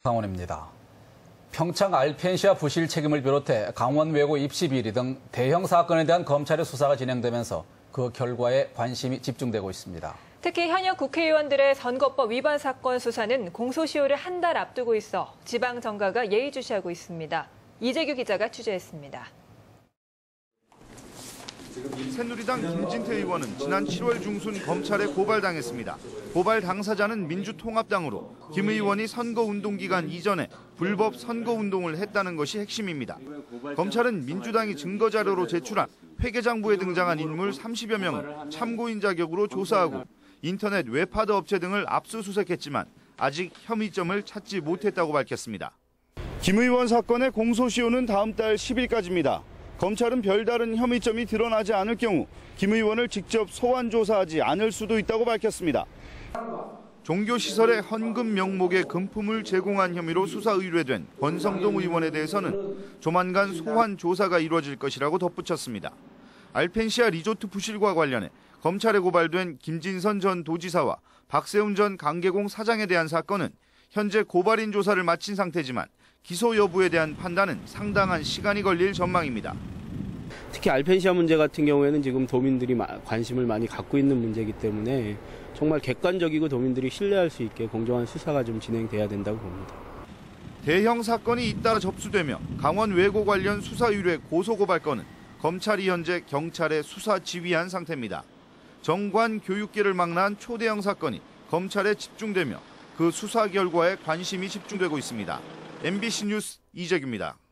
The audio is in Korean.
강원입니다. 평창 알펜시아 부실 책임을 비롯해 강원 외고 입시 비리 등 대형 사건에 대한 검찰의 수사가 진행되면서 그 결과에 관심이 집중되고 있습니다. 특히 현역 국회의원들의 선거법 위반 사건 수사는 공소시효를 한 달 앞두고 있어 지방 정가가 예의주시하고 있습니다. 이재규 기자가 취재했습니다. 새누리당 김진태 의원은 지난 7월 중순 검찰에 고발당했습니다. 고발 당사자는 민주통합당으로 김 의원이 선거운동 기간 이전에 불법 선거운동을 했다는 것이 핵심입니다. 검찰은 민주당이 증거자료로 제출한 회계장부에 등장한 인물 30여 명을 참고인 자격으로 조사하고 인터넷 웹하드 업체 등을 압수수색했지만 아직 혐의점을 찾지 못했다고 밝혔습니다. 김 의원 사건의 공소시효는 다음 달 10일까지입니다. 검찰은 별다른 혐의점이 드러나지 않을 경우 김 의원을 직접 소환 조사하지 않을 수도 있다고 밝혔습니다. 종교시설의 헌금 명목의 금품을 제공한 혐의로 수사 의뢰된 권성동 의원에 대해서는 조만간 소환 조사가 이루어질 것이라고 덧붙였습니다. 알펜시아 리조트 부실과 관련해 검찰에 고발된 김진선 전 도지사와 박세훈 전 강계공 사장에 대한 사건은 현재 고발인 조사를 마친 상태지만 기소 여부에 대한 판단은 상당한 시간이 걸릴 전망입니다. 특히 알펜시아 문제 같은 경우에는 지금 도민들이 관심을 많이 갖고 있는 문제이기 때문에 정말 객관적이고 도민들이 신뢰할 수 있게 공정한 수사가 좀 진행돼야 된다고 봅니다. 대형 사건이 잇따라 접수되며 강원 외고 관련 수사 의뢰 고소고발 건은 검찰이 현재 경찰에 수사 지휘한 상태입니다. 정관 교육계를 망라한 초대형 사건이 검찰에 집중되며 그 수사 결과에 관심이 집중되고 있습니다. MBC 뉴스 이재규입니다.